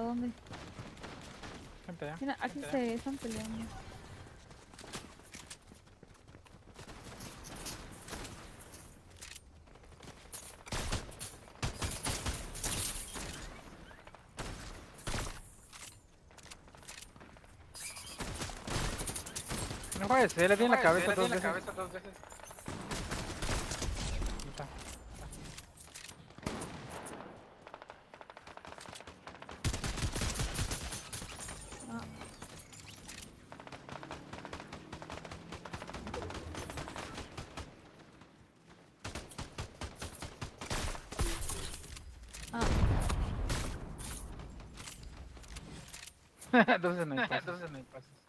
¿A dónde? Gente, ya. Mira, aquí se están peleando. No juegues, él le tiene la cabeza dos veces. cabeza 2 veces. Ahí está. Ah, ah. Dos snipers. Entonces no hay pasos.